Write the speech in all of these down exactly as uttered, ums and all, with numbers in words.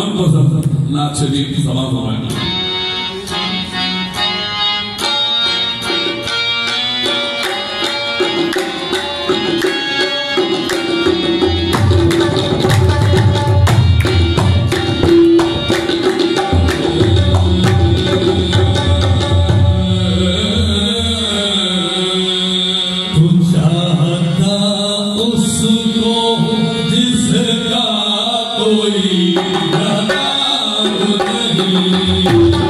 मनपसंद नाच शरीफ सभा फरमाएगा। कोई नहीं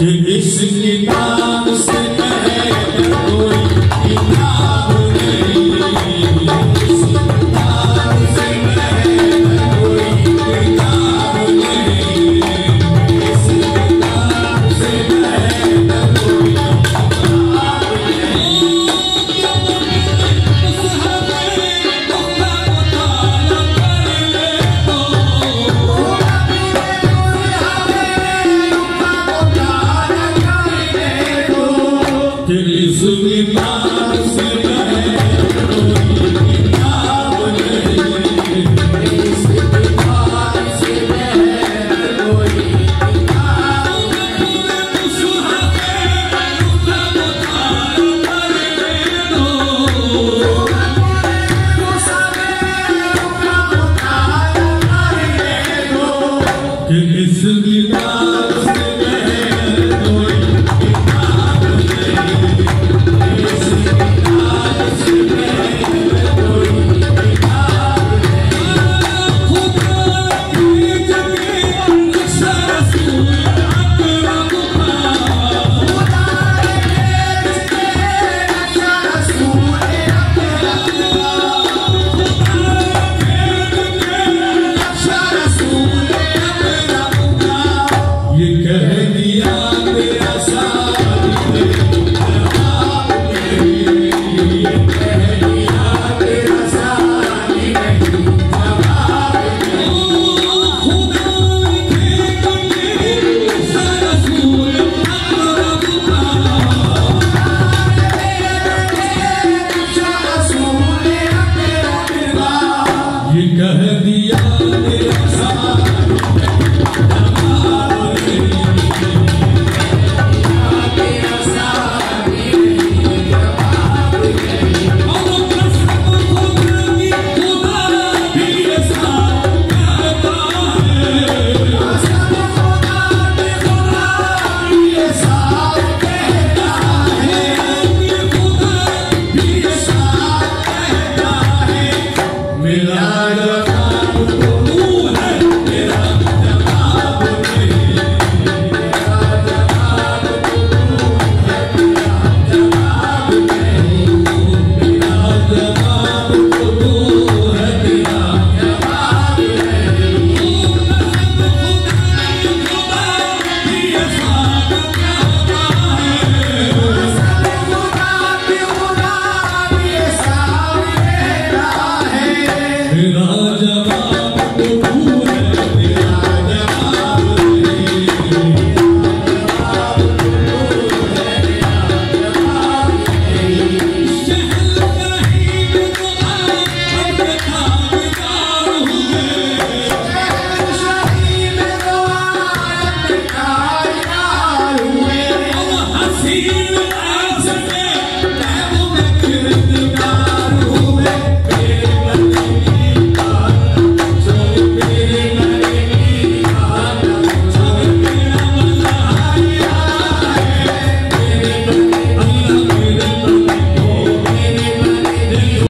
कि इस किताब से बेहतर कोई किताब नहीं, इस किताब से बेहतर कोई किताब नहीं, इस किताब से बेहतर कोई किताब नहीं। उस हमें धोखा बताया करने दो, कि इस किताब से बेहतर कोई किताब नहीं, इस किताब से बेहतर कोई किताब नहीं। उस हमें धोखा बताया करने दो, उस हमें धोखा बताया करने दो, कि इस किताब से बेहतर कोई किताब नहीं, इस किताब से बेहतर कोई किताब नहीं। खुदा की जगह नक्शा रसूल अकरम का, खुदा की जगह नक्शा रसूल अकरम का, खुदा की जगह नक्शा रसूल अकरम का। ये कह दिया